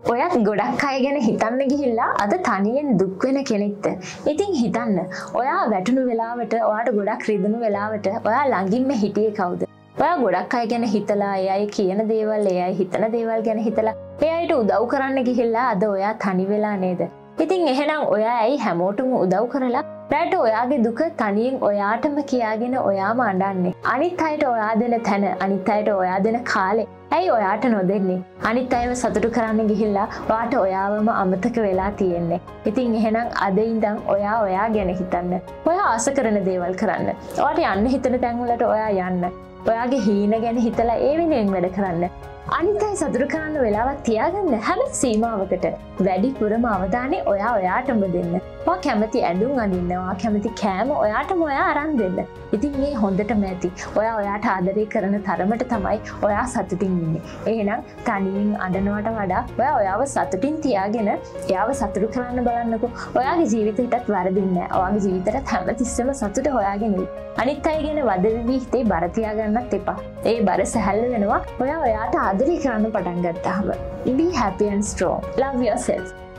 ඔයත් ගොඩක් අය ගැන හිතන්න ගිහිල්ලා අද තනියෙන් දුක් වෙන කෙනෙක්ද? ඉතින් හිතන්න. ඔයා වැටුණු වෙලාවට, ඔයාට ගොඩක් රිදුණු වෙලාවට ඔයා ළඟින්ම හිටියේ කවුද? ඔයා ගොඩක් අය ගැන හිතලා, ඒ අය කියන දේවල්, ඒ අය හිතන දේවල් ගැන හිතලා, ඒ අයට උදව් කරන්න ගිහිල්ලා අද ඔයා තනි වෙලා නේද? ඉතින් එහෙනම් ඔයා ඇයි හැමෝටම උදව් කරලා රැට ඔයාගේ දුක තනියෙන් ඔයාටම කියාගෙන ඔයාම අඬන්නේ? අනිත් අයට ඔයා දෙන තැන, අනිත් අයට ඔයා දෙන කාලේ ඇයි ඔයාට නොදෙන්නේ? අනිත් අයව සතුටු කරන්න ගිහිල්ලා ඔයාට ඔයාවම අමතක වෙලා තියෙන්නේ. ඉතින් එහෙනම් අද ඉඳන් ඔයා ගැන හිතන්න. ඔයා ආස කරන දේවල් කරන්න. ඔයාට යන්න හිතන තැන් වලට ඔයා යන්න. ඔයාගේ හීන ගැන හිතලා ඒ වෙනුවෙන් වැඩ කරන්න. අනිත් අය සතුටු කරන්න වෙලාවක් තියාගන්න හැම සීමාවකට. වැඩිපුරම අවධානය ඔයාටම දෙන්න. ඔයා කැමති ඇඳුම් අඳින්න, ඔයා කැමති කෑම ඔයාටම ඔයා අරන් දෙන්න. ඉතින් මේ හොඳටම ඇති. ඔයාට ආදරය කරන තරමට තමයි ඔයා සතුටින් ඉන්නේ. එහෙනම් තනියෙන් අඬනවට වඩා ඔයාව සතුටින් තියාගෙන එයාව සතුටු කරන්න බලන්නකෝ. ඔයාගේ ජීවිතයටත් වරදින්නේ නැහැ. ඔයාගේ ජීවිතයට හැමතිස්සෙම සතුට හොයාගෙන ඉන්න. අනිත් අය ගැන වදවිවි හිතේ බර තියාගන්නත් එපා. ඒ බර සැහැල්ලු වෙනවා ඔයාට ආදරය කරන්න පටන් ගත්තාම. Be happy and strong. Love yourself.